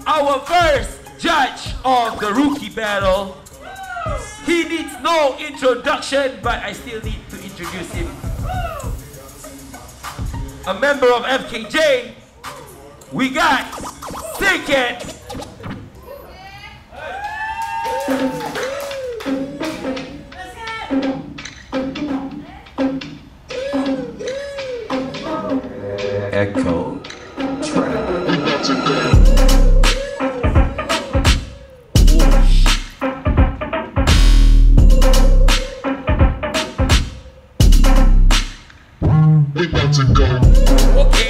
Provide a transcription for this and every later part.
our first judge of the rookie battle. He needs no introduction, but I still need to introduce him. A member of FKJ, we got Kiat. Echo track. We about to go. We about to go. Okay.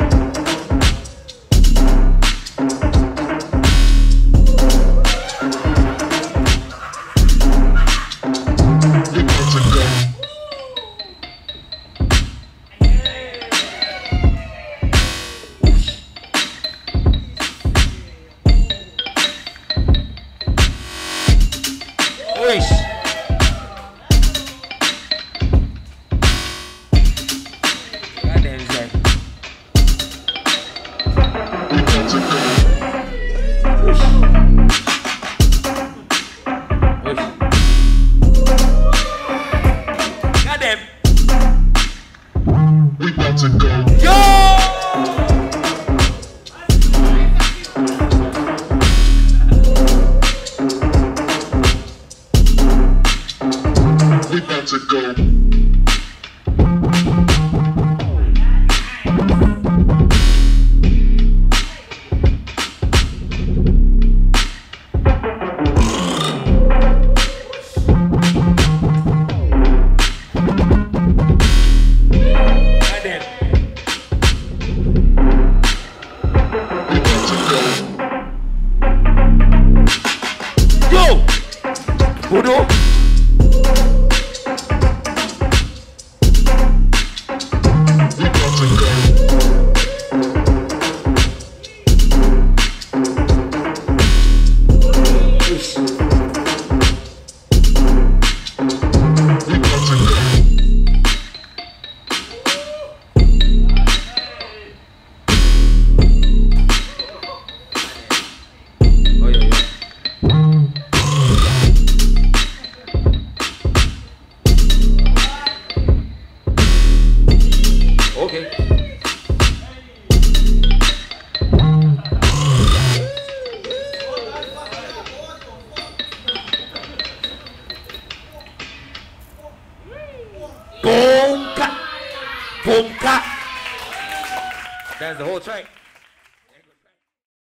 We about to go. Wish. Goddamn, Zach. Wish. Wish. Goddamn. We about to go. Yo! We about to go. Goddamn. We about to go. Yo! Udo! We about to go. Wish. We about to go. Oh yeah, yeah. Okay. Boom, cut. Boom, cut. That's the whole track.